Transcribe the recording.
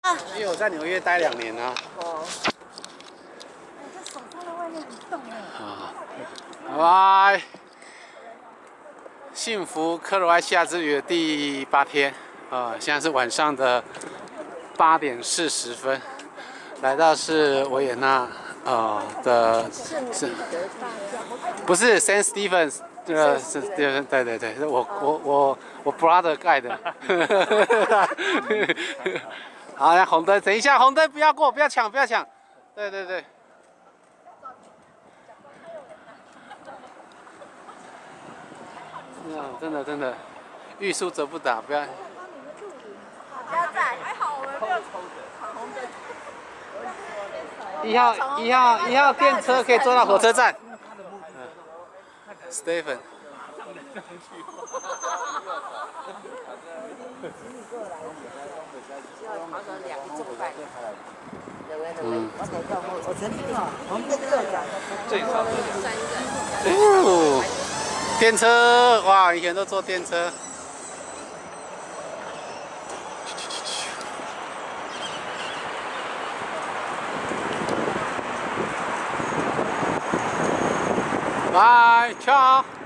因为我在纽约待2年啊。 哦。 这手放在外面很冻哎。 啊，拜拜。幸福克罗埃西亚之旅的第8天现在是晚上的8点40分，来到是维也纳不是 Saint Stephen's 是对，我 brother 盖的。好，来红灯，等一下，红灯不要过，不要抢，对。真的，欲速则不达，不要。 不要站，还好我们没有闯红灯。 1号电车可以坐到火车站。Stephen。 我曾经我们这个最少哦，电车，哇，以前都坐电车。拜，ciao。